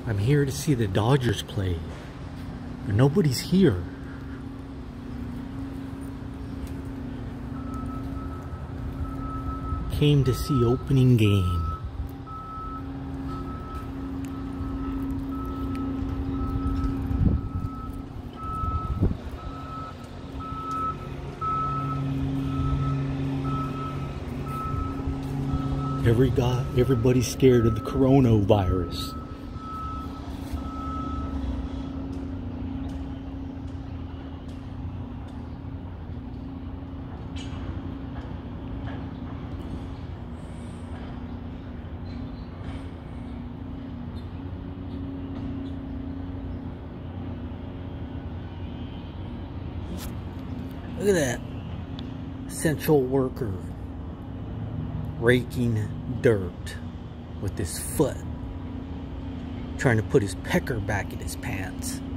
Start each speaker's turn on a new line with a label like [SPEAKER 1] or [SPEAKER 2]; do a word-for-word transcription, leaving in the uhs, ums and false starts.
[SPEAKER 1] I'm here to see the Dodgers play, but nobody's here. Came to see opening game. Every guy, everybody's scared of the coronavirus. Look at that essential worker raking dirt with his foot, trying to put his pecker back in his pants.